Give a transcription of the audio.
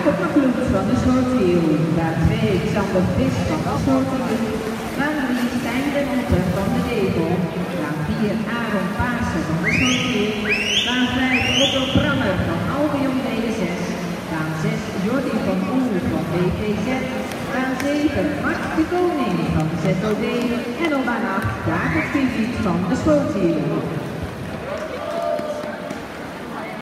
Jacob Kloet van de Schotiel. Baan 2 Xander Vis van de Schotiel. Baan 3 Stijn den Otter van de Depel. Baan 4 Aaron Paarsen van de Schotiel. Baan 5 Otto Pranger van Albion DSS. Baan 6 Jordi van Oel van BVZ. Baan 7 Max de Koning van ZOD. En op baan 8 Jacob Kiviet van de Schotiel.